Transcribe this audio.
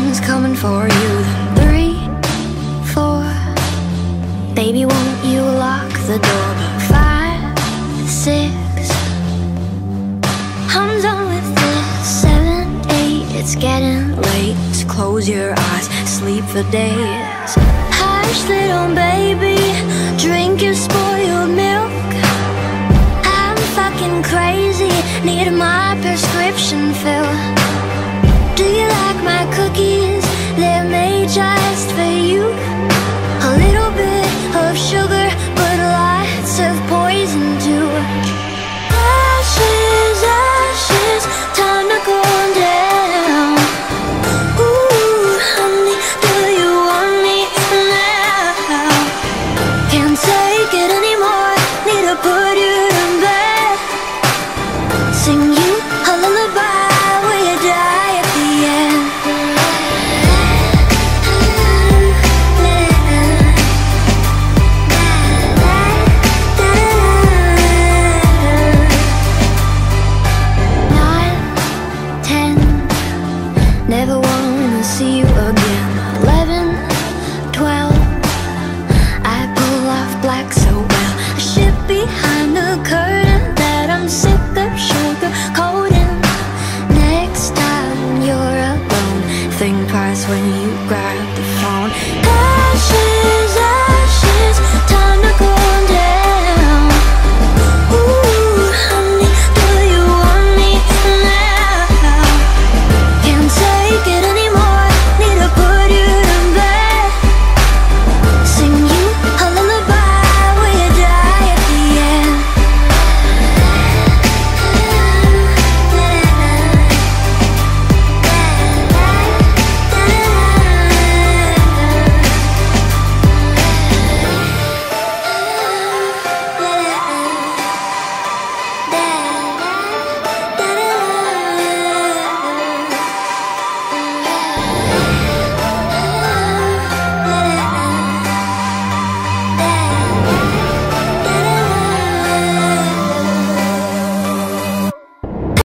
something's coming for you. Then 3, 4, baby, won't you lock the door? But 5, 6, I'm done with this. 7, 8, it's getting late. Just close your eyes, sleep for days. Hush, little baby, drink your spoiled milk. I'm fucking crazy, need my prescription filled. Do you like my cookies? They're made just for you. A little bit of sugar, but lots of poison too. Ashes, ashes, time to go down. Ooh, honey, do you want me now? Can't take it anymore, need to put you to bed. Sing you a lullaby, will you die at the end? Never wanna see you again. 11, 12, I pull off black so well. A ship behind the curtain that I'm sick of sugar coating. Next time you're alone, think twice when you grab the phone. Ashes,